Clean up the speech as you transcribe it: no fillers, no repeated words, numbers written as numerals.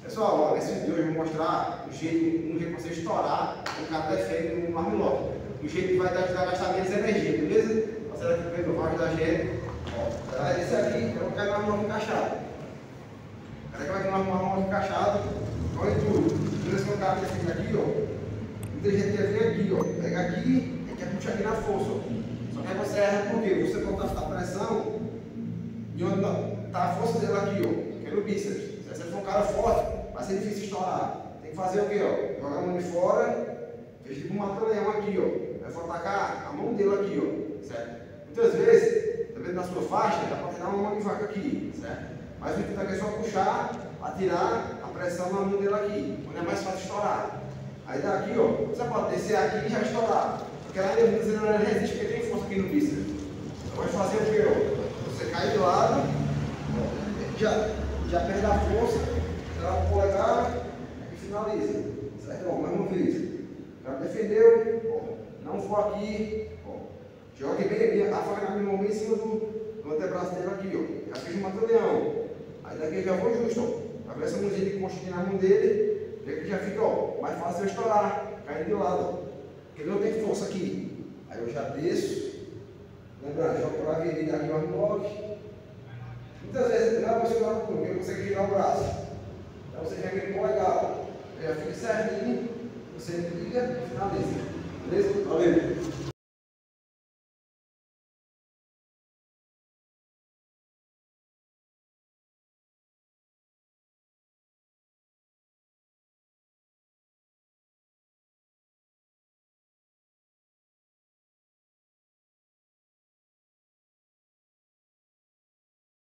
Pessoal, ó, nesse vídeo hoje eu vou mostrar um jeito para você estourar o cara defeito no armlock. O jeito que vai te ajudar a gastar menos energia, beleza? Você aqui comigo, vai ajudar a gente. Ó, esse aqui, eu vou cair no armlock encaixado. O cara que vai ter um armlock encaixado, olha tudo. Beleza, que o cara defeito aqui, ó. Muita gente quer vir aqui, ó. Pega aqui e quer puxar aqui na força, ó. Só que aí você erra por quê? Você botar a pressão e onde tá a força dele aqui, ó. Que é no bíceps. Se você for um cara forte, vai ser difícil estourar. Tem que fazer o quê, ó? Jogar a mão de fora, fez tipo um mata-leão aqui, ó. Vai for atacar a mão dele aqui, ó. Certo? Muitas vezes, dependendo da sua faixa, dá para tirar uma mão de vaca aqui, certo? Mas o intuito aqui é só puxar, atirar a pressão na mão dele aqui, onde é mais fácil estourar. Aí daqui, ó, você pode descer aqui e já estourar. Porque lá muitas vezes não resiste, porque tem força aqui no bíceps. Então vai fazer o quê, ó? Você cai de lado, já perde a força, será o polegar e finaliza. Certo? Ó, mais uma vez. O cara defendeu, ó, não for aqui, ó. Jogue bem a faca na minha mão em cima do antebraço dele aqui, ó. Já fiz um mata-leão. Aí daqui eu já vou justo, ó. Pra ver essa mãozinha de concha aqui na mão dele, que já fica, ó, mais fácil eu estourar, caindo de lado, ó. Porque ele não tem força aqui. Aí eu já desço. Lembrando, jogo para a avenida aqui o armlock. Muitas vezes não você não porque você consegue girar o braço. Então você já aquele polegar, já fica certinho, você liga e finaliza. Beleza? Valeu!